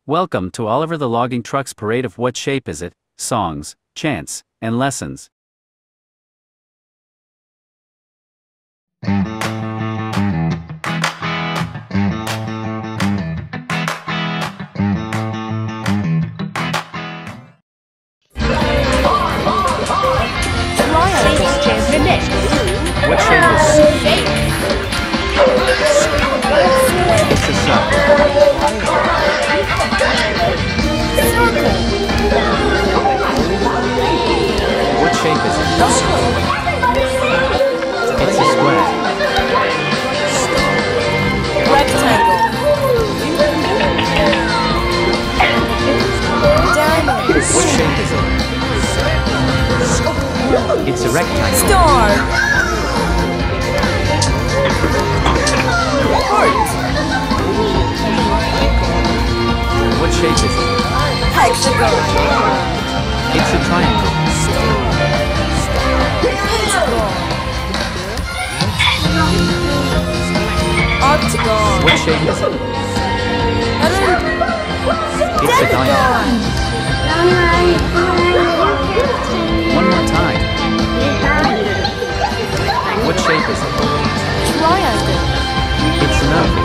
Welcome to Oliver the Logging Truck's parade of What Shape Is It? Songs, chants, and lessons. What shape is it? It's a circle. What shape is it? It's a square. Rectangle. Diamond. What shape is it? It's a rectangle. Star. Heart. What shape is it? Hexagon. It's a triangle. Pentagon. Octagon. What shape is it? It's a diamond. One more time. What shape is it? Triangle. It's an oval.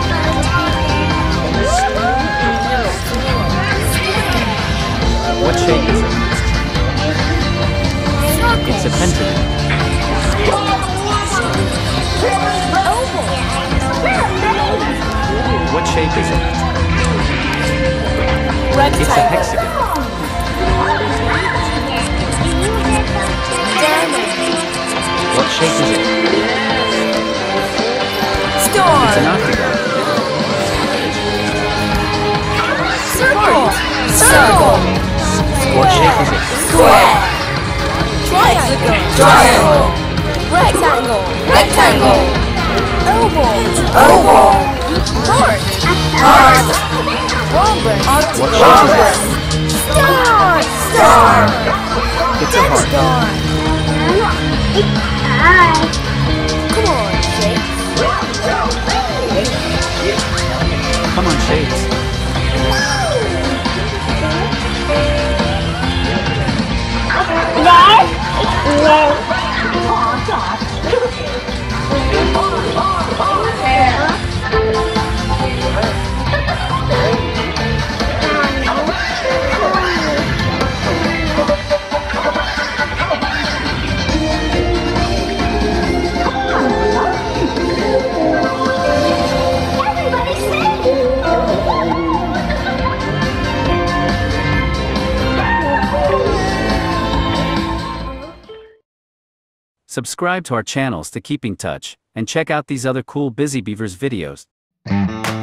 What shape is it? It's a pentagon. Oval. What shape is it? Rectangle. It's a hexagon. Diamond. What shape is it? Star. It's an octagon. Circle. Circle. What shape is it? Square. Triangle. Triangle. Rectangle. Rectangle. Oval. Oval. Heart. Heart. Rhombus. What shape is it? Star. Star. It's a heart. Come on, shapes. Come on, shapes. Subscribe to our channels to keep in touch, and check out these other cool Busy Beavers videos.